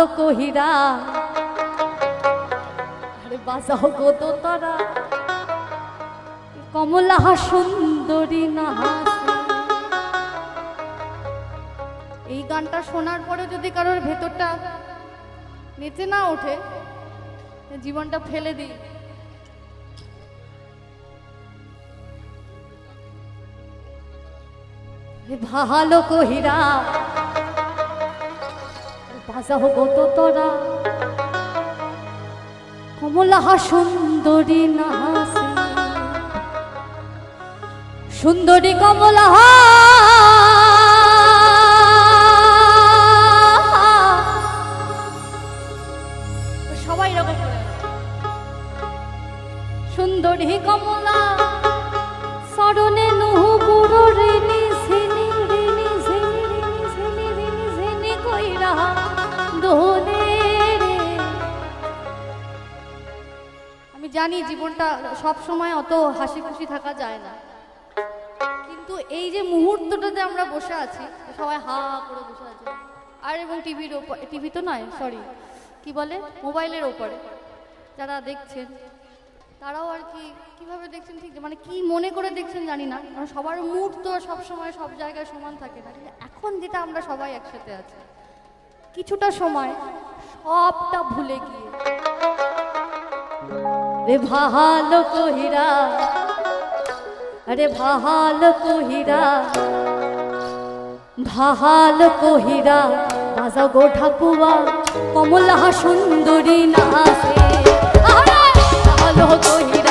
কহিরা আরে বাজাও গো দোতারা কমলা সুন্দরী না। এই গানটা শোনার পরে যদি কারোর ভেতরটা নিচে না ওঠে জীবনটা ফেলে দিই। ভালো কহিরা বাজাও গো দোতারা কমলা সুন্দরী না। সুন্দরী কমলা সবাই রকম সুন্দরী কমলা সরণে নহু বুড়ো রেনি ঝিনি রেনি ঝিনি রেনি ঝিনি রেনি ঝিনি কইরা দোলে রে। আমি জানি জীবনটা সব সময় অত হাসি খুশি থাকা যায় না, কিন্তু এই যে মুহূর্তটাতে আমরা বসে আছি সবাই হা করে বসে আছে, আর এবং টিভির ওপর, টিভি তো নয় সরি কি বলে মোবাইলের ওপরে যারা দেখছেন তারাও আর কি কিভাবে দেখছেন ঠিক মানে কি মনে করে দেখছেন জানি না, কারণ সবার মুড তো সব সময় সব জায়গায় সমান থাকে না। কিন্তু এখন যেটা আমরা সবাই একসাথে আছি কিছুটা সময় সবটা ভুলে গিয়ে রে ভালো কহিরা আরে ভালো কহিরা ভালো কহিরা বাজাও গো ঠাকুয়া কমলা সুন্দরী নাচে। ভালো কহিরা